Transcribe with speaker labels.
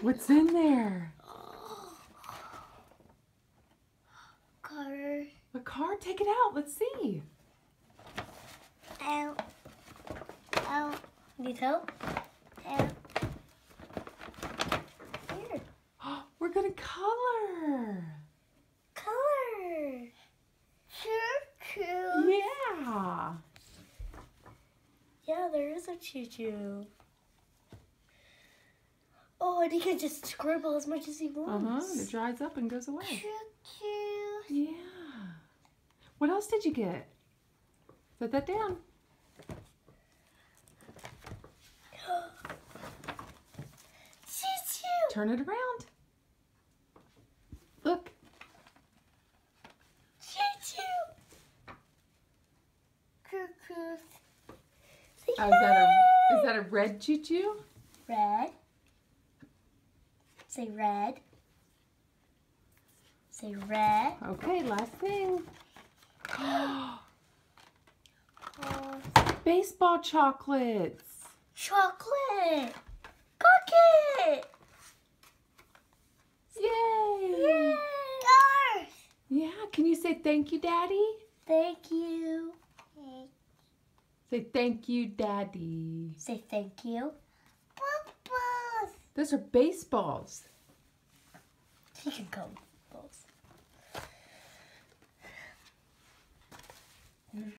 Speaker 1: What's in there?
Speaker 2: Car.
Speaker 1: A card? Take it out. Let's see.
Speaker 2: Ow. Ow. Need help? Ow. Here.
Speaker 1: We're going to color.
Speaker 2: Color. Sure, cute.
Speaker 1: Yeah.
Speaker 2: Yeah, there is a choo-choo. Oh, and he can just scribble as much as he wants.
Speaker 1: And it dries up and goes away.
Speaker 2: Choo-choo.
Speaker 1: Yeah. What else did you get? Set that down.
Speaker 2: Choo-choo.
Speaker 1: Turn it around. Look.
Speaker 2: Choo-choo. Cuckoo.
Speaker 1: Oh, is that a red choo-choo?
Speaker 2: Red. Say red. Say red.
Speaker 1: Okay, last thing. Baseball chocolates.
Speaker 2: Chocolate. Cookie.
Speaker 1: Yay.
Speaker 2: Yay. Cars.
Speaker 1: Yeah, can you say thank you, Daddy?
Speaker 2: Thank you.
Speaker 1: Say thank you, Daddy.
Speaker 2: Say thank you. Bubbles.
Speaker 1: Those are baseballs.
Speaker 2: He can go. Balls.